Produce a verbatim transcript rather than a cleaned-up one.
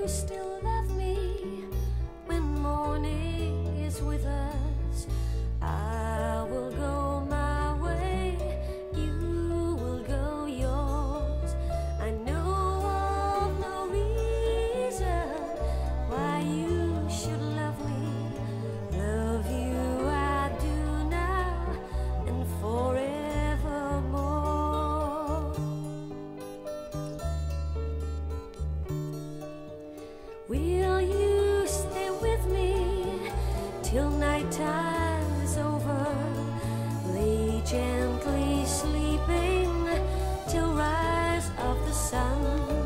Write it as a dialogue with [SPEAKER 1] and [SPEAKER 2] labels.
[SPEAKER 1] still love me when morning is with us? I will go my way, you will go yours. I know of no reason why you should love me. Love you I do now and forevermore. Will you stay with me till nighttime is over? Lay gently sleeping till rise of the sun.